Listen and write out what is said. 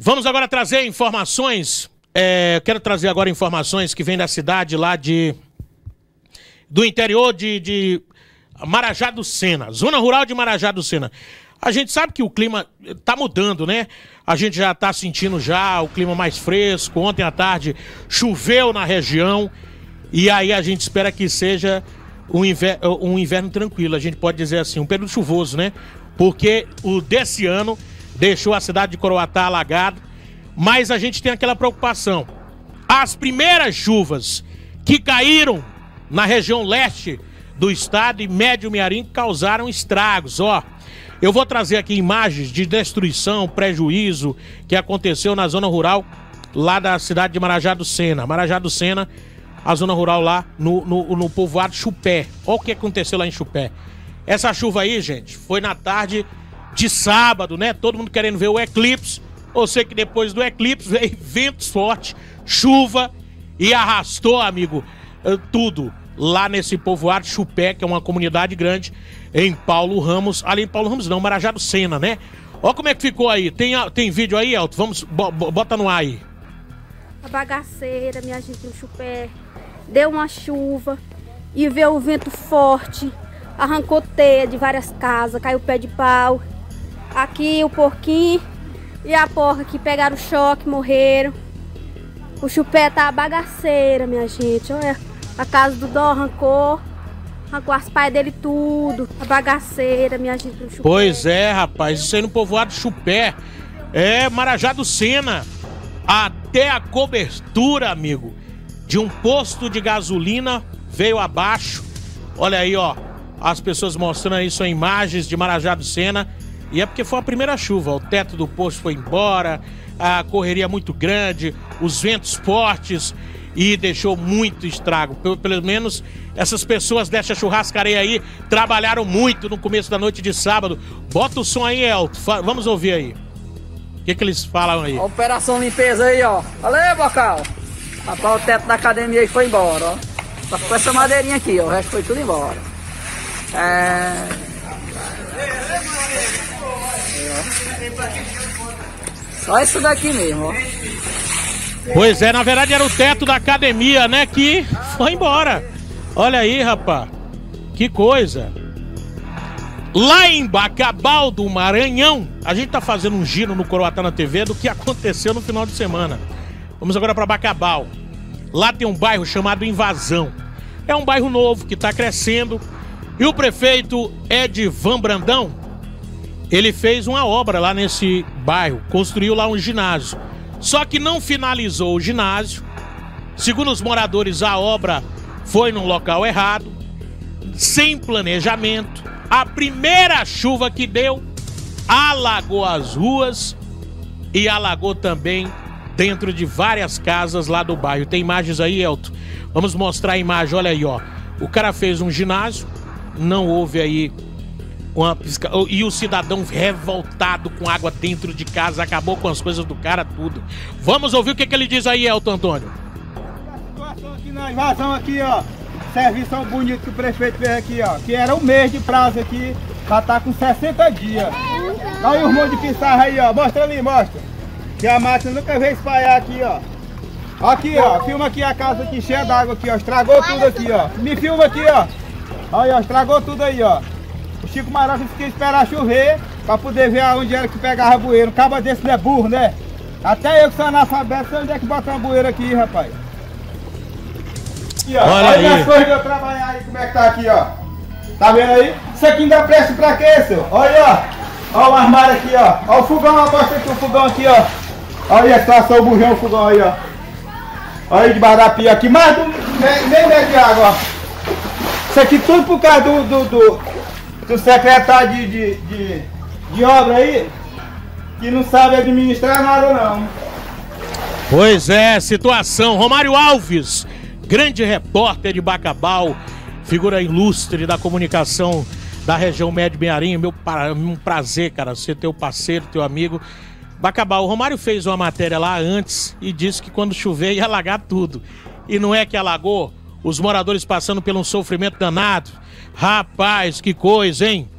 Vamos agora trazer informações. Quero trazer agora informações que vêm da cidade lá do interior de Marajá do Sena, zona rural de Marajá do Sena. A gente sabe que o clima tá mudando, né? A gente já tá sentindo já o clima mais fresco. Ontem à tarde choveu na região e aí a gente espera que seja um inverno tranquilo. A gente pode dizer assim, um período chuvoso, né? Porque o desse ano deixou a cidade de Coroatá alagada, mas a gente tem aquela preocupação. As primeiras chuvas que caíram na região leste do estado e Médio Mearim causaram estragos, ó. Eu vou trazer aqui imagens de destruição, prejuízo que aconteceu na zona rural lá da cidade de Marajá do Sena. Marajá do Sena, a zona rural lá no povoado Chupé. Olha o que aconteceu lá em Chupé. Essa chuva aí, gente, foi na tarde de sábado, né? Todo mundo querendo ver o eclipse. Eu sei que depois do eclipse veio ventos fortes, chuva e arrastou, amigo, tudo lá nesse povoado Chupé, que é uma comunidade grande em Paulo Ramos. Ali em Paulo Ramos não, Marajá do Sena, né? Olha como é que ficou aí. Tem vídeo aí, Elton? Vamos, bota no ar aí. A bagaceira, minha gente, no Chupé. Deu uma chuva e veio o vento forte. Arrancou teia de várias casas, caiu pé de pau. Aqui o porquinho e a porca que pegaram choque, morreram. O Chupé tá a bagaceira, minha gente. Olha, a casa do Dó arrancou as paias dele tudo. A bagaceira, minha gente, no Chupé. Pois é, rapaz, isso aí no povoado Chupé. É, Marajá do Sena. Até a cobertura, amigo, de um posto de gasolina veio abaixo. Olha aí, ó. As pessoas mostrando aí são imagens de Marajá do Sena. E é porque foi a primeira chuva. O teto do posto foi embora, a correria muito grande, os ventos fortes e deixou muito estrago. Pelo menos essas pessoas dessa churrascaria aí trabalharam muito no começo da noite de sábado. Bota o som aí, Elton. Vamos ouvir aí. O que eles falam aí? A operação limpeza aí, ó. Olha aí, Bocal. Rapaz, o teto da academia aí foi embora, ó. Só ficou essa madeirinha aqui, ó. O resto foi tudo embora. Só isso daqui mesmo, ó. Pois é, na verdade era o teto da academia, né, que foi embora. Olha aí, rapaz. Que coisa. Lá em Bacabal do Maranhão, a gente tá fazendo um giro no Coroatá na TV do que aconteceu no final de semana. Vamos agora para Bacabal. Lá tem um bairro chamado Invasão. É um bairro novo que tá crescendo. E o prefeito Edivan Brandão, ele fez uma obra lá nesse bairro, construiu lá um ginásio. Só que não finalizou o ginásio. Segundo os moradores, a obra foi no local errado, sem planejamento. A primeira chuva que deu, alagou as ruas e alagou também dentro de várias casas lá do bairro. Tem imagens aí, Elton? Vamos mostrar a imagem, olha aí, ó. O cara fez um ginásio, não houve aí uma pisca... E o cidadão revoltado com água dentro de casa, acabou com as coisas do cara, tudo. Vamos ouvir o que ele diz aí, Elton Antônio. A situação aqui na invasão aqui, ó. Serviço bonito que o prefeito fez aqui, ó. Que era um mês de prazo aqui, já tá com 60 dias. Olha os montes de pissarra aí, ó. Mostra ali, mostra. Que a máquina nunca veio espalhar aqui, ó. Aqui, ó. Filma aqui a casa aqui cheia d'água aqui, ó. Estragou tudo aqui, ó. Me filma aqui, ó. Olha, ó. Estragou tudo aí, ó. O Chico Maroca quis esperar chover pra poder ver onde era que pegava bueiro. Um cabo desse não é burro, né? Até eu que sou analfabeto, sei onde é que bota uma bueira aqui, rapaz. Aqui, ó. Olha as coisas de eu trabalhar aí, como é que tá aqui, ó. Tá vendo aí? Isso aqui ainda presta pra quê, senhor? Olha, ó. Olha o armário aqui, ó. Olha o fogão, aposta aqui o fogão aqui, ó. Olha aí a situação, o bujão, o fogão aí, ó. Olha aí debaixo da pia aqui, mais nem mete água, ó. Isso aqui tudo por causa do secretário de obra aí, que não sabe administrar nada não. Pois é, situação. Romário Alves, grande repórter de Bacabal, figura ilustre da comunicação da região Médio Mearim. Um prazer, cara, ser teu parceiro, teu amigo. Bacabal, o Romário fez uma matéria lá antes e disse que quando chover ia alagar tudo. E não é que alagou? Os moradores passando por um sofrimento danado. Rapaz, que coisa, hein?